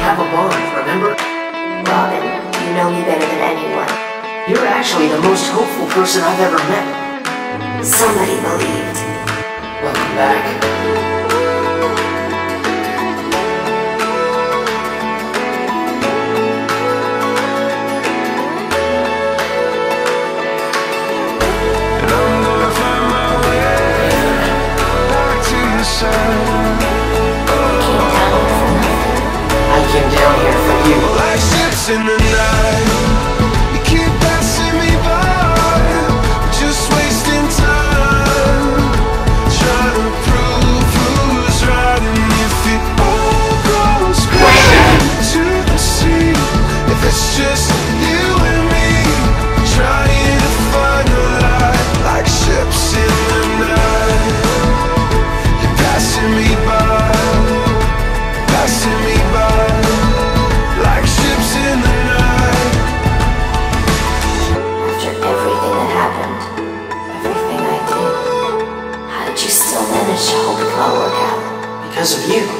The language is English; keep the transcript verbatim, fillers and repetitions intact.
have a bond, remember? Robin, you know me better than anyone. You're actually the most hopeful person I've ever met. Somebody believed. Welcome back. I came down here for you. Like ships in the night, you keep passing me by, just wasting time, trying to prove who's right. And if it all goes crazy to the sea, if it's just you and me, trying to find a light. Like ships in the night, you're passing me by, passing me by. Like ships in the night. After everything that happened, everything I did, how did you still manage to hope it would all work out? Because of you.